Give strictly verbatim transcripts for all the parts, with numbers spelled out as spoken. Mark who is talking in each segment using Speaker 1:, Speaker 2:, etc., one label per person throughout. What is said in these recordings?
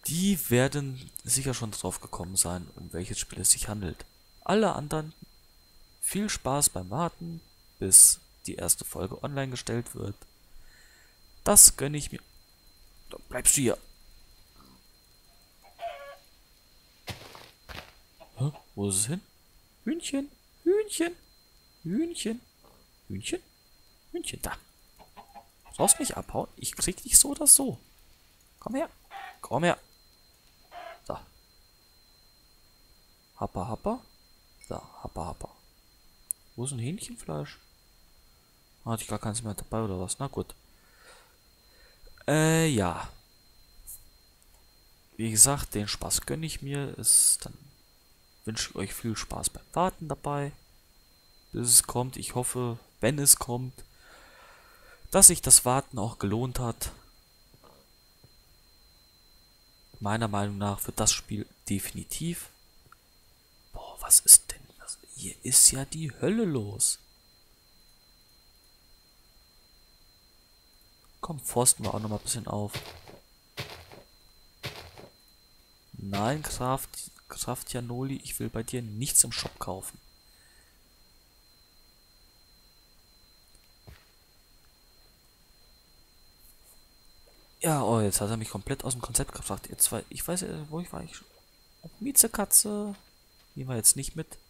Speaker 1: Die werden sicher schon drauf gekommen sein, um welches Spiel es sich handelt. Alle anderen viel Spaß beim Warten, bis die erste Folge online gestellt wird. Das gönne ich mir. Da bleibst du hier. Hä? Wo ist es hin? Hühnchen, Hühnchen, Hühnchen, Hühnchen, Hühnchen, da. Du brauchst nicht abhauen. Ich krieg dich so oder so. Komm her. Komm her. So. Happa, happa. So, happa, happa. Wo ist ein Hähnchenfleisch? Hatte ich gar keins mehr dabei oder was? Na gut. Äh, ja. Wie gesagt, den Spaß gönne ich mir. Ist, dann wünsche ich euch viel Spaß beim Warten dabei. Bis es kommt. Ich hoffe, wenn es kommt, dass sich das Warten auch gelohnt hat. Meiner Meinung nach für das Spiel definitiv. Boah, was ist denn das? Hier ist ja die Hölle los. Komm, forsten wir auch noch mal ein bisschen auf. Nein, Kraft, Kraft Janoli, ich will bei dir nichts im Shop kaufen. Ja, oh, jetzt hat er mich komplett aus dem Konzept gebracht. Jetzt war, ich weiß ja, wo ich war. Ich, oh, Miezekatze. Die war jetzt nicht mit.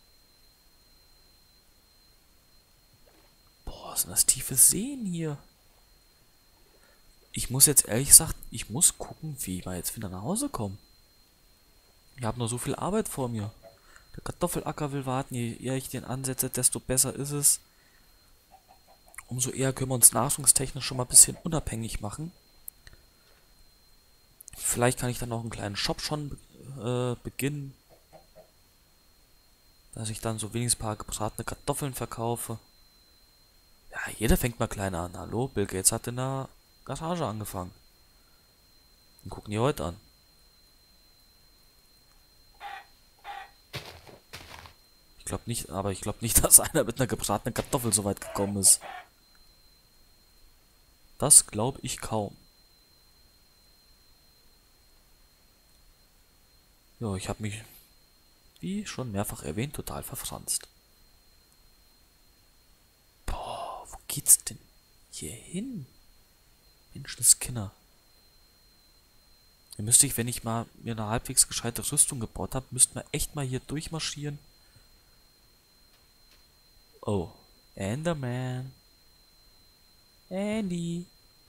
Speaker 1: Boah, sind das tiefe Seen hier. Ich muss jetzt ehrlich gesagt, ich muss gucken, wie wir jetzt wieder nach Hause kommen. Ich habe noch so viel Arbeit vor mir. Der Kartoffelacker will warten. Je eher ich den ansetze, desto besser ist es. Umso eher können wir uns nahrungstechnisch schon mal ein bisschen unabhängig machen. Vielleicht kann ich dann noch einen kleinen Shop schon äh, beginnen. Dass ich dann so wenigstens ein paar gebratene Kartoffeln verkaufe. Ja, jeder fängt mal klein an. Hallo, Bill Gates hat in der Garage angefangen. Und gucken die heute an. Ich glaube nicht, aber ich glaube nicht, dass einer mit einer gebratenen Kartoffel so weit gekommen ist. Das glaube ich kaum. Ja, ich habe mich, wie schon mehrfach erwähnt, total verfranst. Boah, wo geht's denn hier hin? Menschenskinder. Dann müsste ich, wenn ich mal mir eine halbwegs gescheite Rüstung gebaut habe, müsste man echt mal hier durchmarschieren. Oh, Enderman. Andy.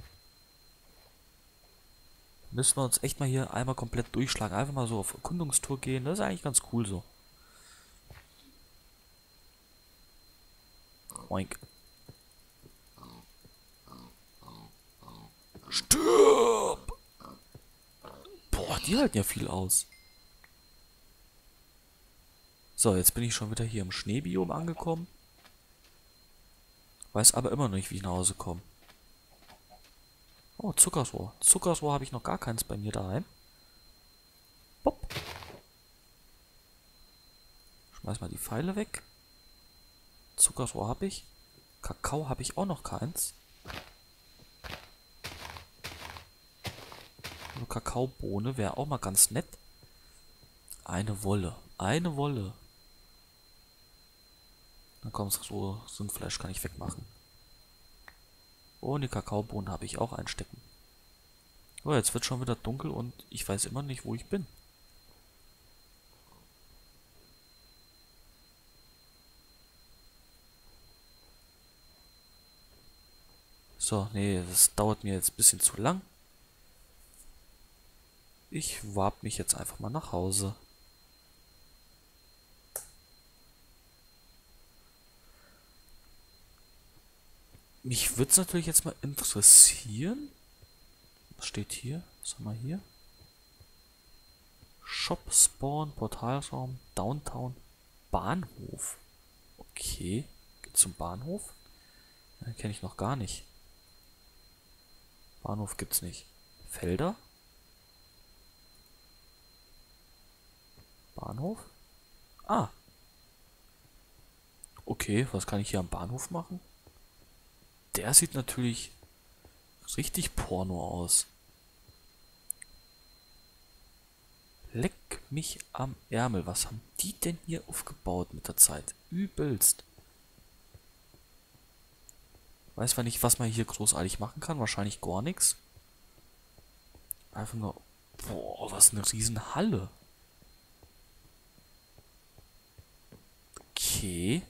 Speaker 1: Müssen wir uns echt mal hier einmal komplett durchschlagen. Einfach mal so auf Erkundungstour gehen. Das ist eigentlich ganz cool so. Oink. Stirb! Boah, die halten ja viel aus. So, jetzt bin ich schon wieder hier im Schneebiom angekommen. Weiß aber immer noch nicht, wie ich nach Hause komme. Oh, Zuckerrohr. Zuckerrohr habe ich noch gar keins bei mir daheim. Bopp. Schmeiß mal die Pfeile weg. Zuckerrohr habe ich. Kakao habe ich auch noch keins. Eine Kakaobohne wäre auch mal ganz nett. Eine Wolle. Eine Wolle. Dann kommt so, so ein Fleisch kann ich wegmachen. Oh, eine Kakaobohne habe ich auch einstecken. Oh, jetzt wird schon wieder dunkel und ich weiß immer nicht, wo ich bin. So, nee, das dauert mir jetzt ein bisschen zu lang. Ich warp mich jetzt einfach mal nach Hause. Mich würde es natürlich jetzt mal interessieren. Was steht hier? Was haben wir hier? Shop, Spawn, Portalraum, Downtown, Bahnhof. Okay, geht's zum Bahnhof? Den kenne ich noch gar nicht. Bahnhof gibt's nicht. Felder? Bahnhof? Ah. Okay, was kann ich hier am Bahnhof machen? Der sieht natürlich richtig Porno aus. mich am Ärmel. Was haben die denn hier aufgebaut mit der Zeit? Übelst. Weiß zwar nicht, was man hier großartig machen kann. Wahrscheinlich gar nichts. Einfach nur... Boah, was eine riesen Halle. Okay.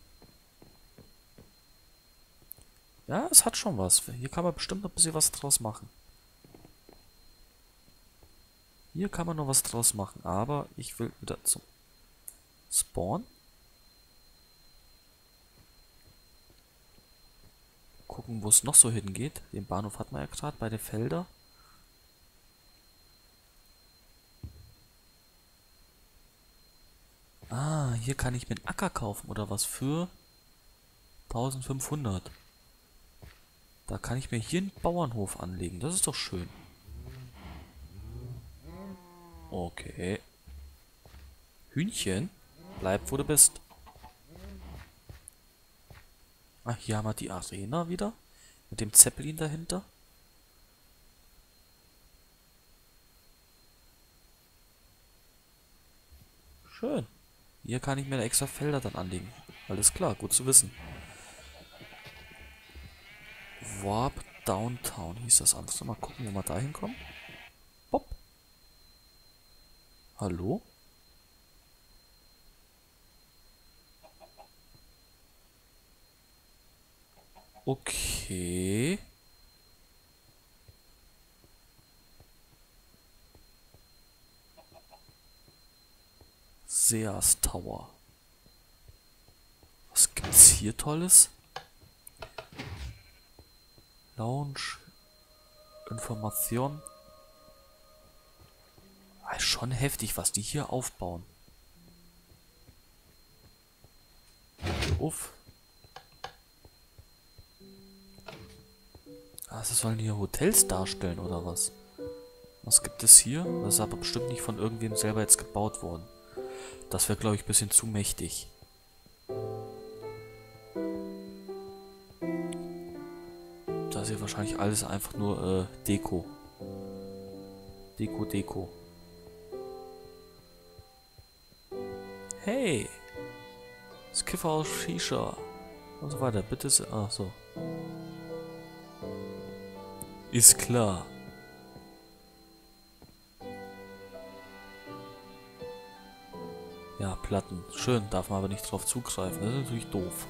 Speaker 1: Ja, es hat schon was. Hier kann man bestimmt noch ein bisschen was draus machen. Hier kann man noch was draus machen, aber ich will wieder zum Spawn. Gucken, wo es noch so hingeht. Den Bahnhof hat man ja gerade bei den Feldern. Ah, hier kann ich mir einen Acker kaufen oder was für eintausendfünfhundert. Da kann ich mir hier einen Bauernhof anlegen. Das ist doch schön. Okay. Hühnchen, bleib wo du bist. Ah, hier haben wir die Arena wieder. Mit dem Zeppelin dahinter. Schön. Hier kann ich mir extra Felder dann anlegen. Alles klar, gut zu wissen. Warp Downtown hieß das andere. Mal gucken, wo wir da hinkommen. Bob. Hallo? Okay. Sears Tower. Was gibt's hier Tolles? Lounge. Information. Ah, ist schon heftig, was die hier aufbauen. Uff. Ah, das sollen hier Hotels darstellen, oder was? Was gibt es hier? Das ist aber bestimmt nicht von irgendwem selber jetzt gebaut worden. Das wäre, glaube ich, ein bisschen zu mächtig. Das ist hier wahrscheinlich alles einfach nur äh, Deko. Deko, Deko. Hey! Das Kiffer aus Shisha. Und so weiter. Bitte. Ach so. Ist klar. Ja, Platten. Schön, darf man aber nicht drauf zugreifen. Das ist natürlich doof.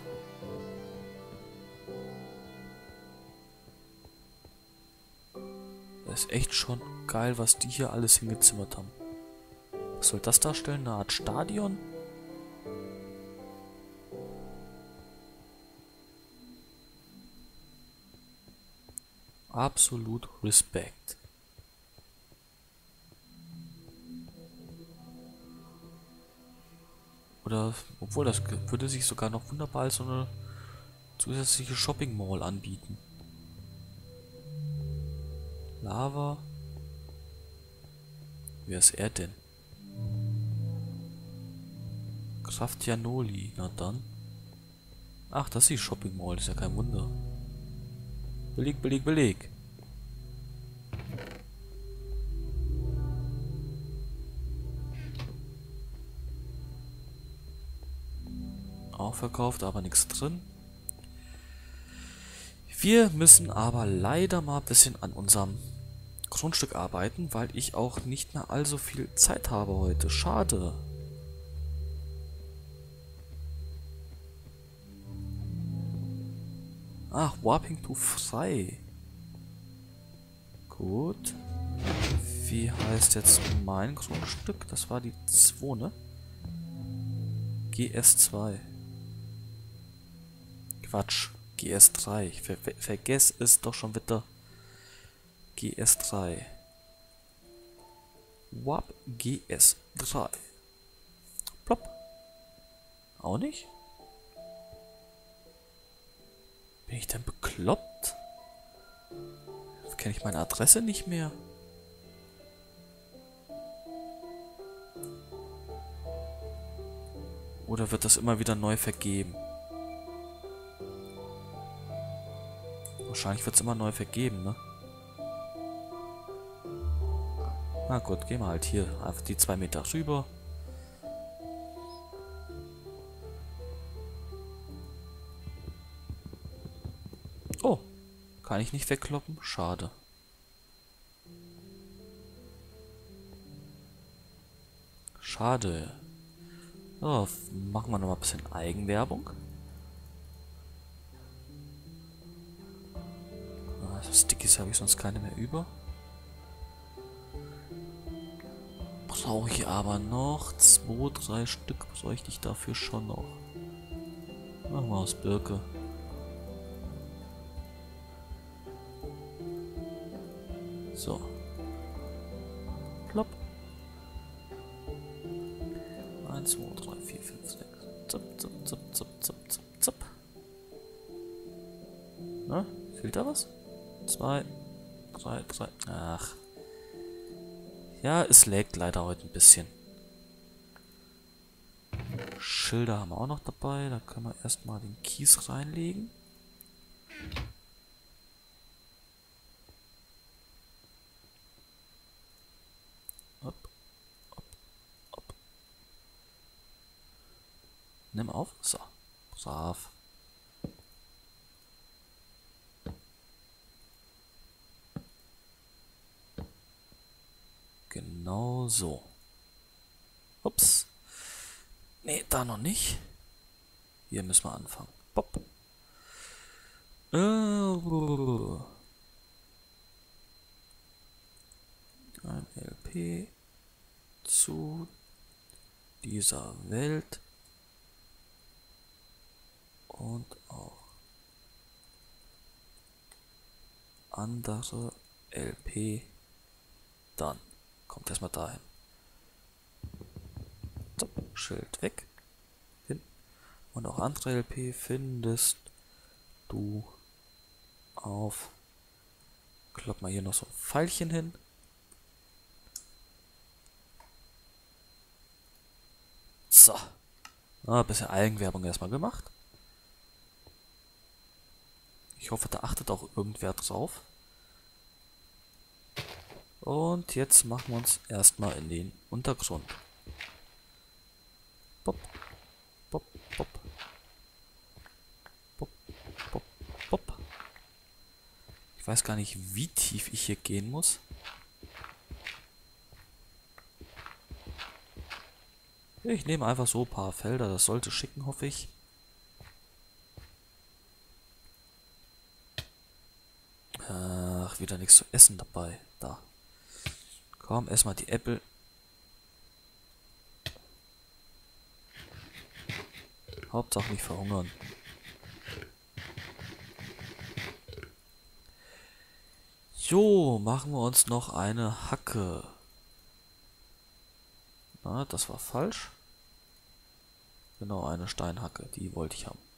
Speaker 1: Das ist echt schon geil, was die hier alles hingezimmert haben. Was soll das darstellen? Eine Art Stadion? Absolut Respekt. Oder, obwohl das würde sich sogar noch wunderbar als so eine zusätzliche Shopping Mall anbieten. Lava. Wer ist er denn? Kraftianoli, na dann. Ach, das ist die Shopping Mall, ist ja kein Wunder. Beleg, beleg, beleg. Auch verkauft, aber nichts drin. Wir müssen aber leider mal ein bisschen an unserem Grundstück arbeiten, weil ich auch nicht mehr allzu viel Zeit habe heute. Schade. Ach, Warping to frei. Gut. Wie heißt jetzt mein Grundstück? Das war die zwei, ne? G S zwei. Quatsch. G S drei. Ich ver ver vergesse es doch schon wieder. G S drei. Warp G S drei. Plopp. Auch nicht? Bin ich denn bekloppt? Kenne ich meine Adresse nicht mehr? Oder wird das immer wieder neu vergeben? Wahrscheinlich wird es immer neu vergeben, ne? Na gut, gehen wir halt hier einfach die zwei Meter rüber. Kann ich nicht wegkloppen? Schade. Schade. So, machen wir noch mal ein bisschen Eigenwerbung. Also Stickies habe ich sonst keine mehr über. Brauche ich aber noch zwei, drei Stück bräuchte ich dafür schon noch. Machen wir aus Birke. So. Plopp. eins, zwei, drei, vier, fünf, sechs. Zup, zup, zup, zup, zup, zup, zup. Na, fehlt da was? zwei, drei, drei. Ach. Ja, es laggt leider heute ein bisschen. Schilder haben wir auch noch dabei. Da können wir erstmal den Kies reinlegen. Hopp, hopp, hopp. Nimm auf. So. Brav. Genau so. Ups. Nee, da noch nicht. Hier müssen wir anfangen. Pop. Äh, ein L P zu dieser Welt und auch andere L P dann. Kommt erstmal dahin. So, Schild weg. Hin. Und auch andere L P findest du auf. Klopp mal hier noch so ein Pfeilchen hin. So. Ah, ein bisschen Eigenwerbung erstmal gemacht. Ich hoffe, da achtet auch irgendwer drauf. Und jetzt machen wir uns erstmal in den Untergrund. Pop, pop, pop. Pop, pop, pop. Ich weiß gar nicht, wie tief ich hier gehen muss. Ich nehme einfach so ein paar Felder, das sollte schicken, hoffe ich. Ach, wieder nichts zu essen dabei. Da. Komm, erstmal die Äpfel. Hauptsache nicht verhungern. Jo, machen wir uns noch eine Hacke. Na, das war falsch. Genau, eine Steinhacke, die wollte ich haben.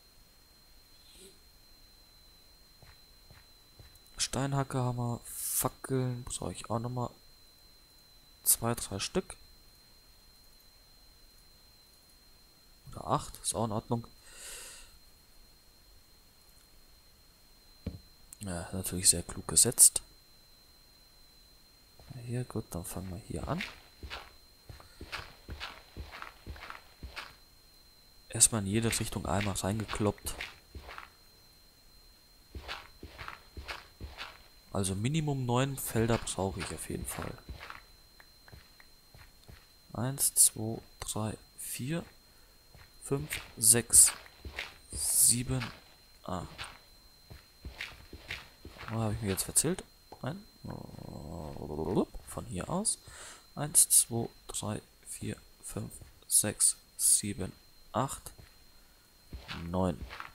Speaker 1: Steinhacke haben wir, Fackeln brauche ich auch nochmal zwei, drei Stück. Oder acht, ist auch in Ordnung. Ja, natürlich sehr klug gesetzt. Hier, gut, dann fangen wir hier an. Erstmal in jede Richtung einmal reingekloppt. Also Minimum neun Felder brauche ich auf jeden Fall. Eins, zwei, drei, vier, fünf, sechs, sieben, acht. Oh, habe ich mir jetzt verzählt? Nein. Von hier aus. Eins, zwei, drei, vier, fünf, sechs, sieben, acht, neun.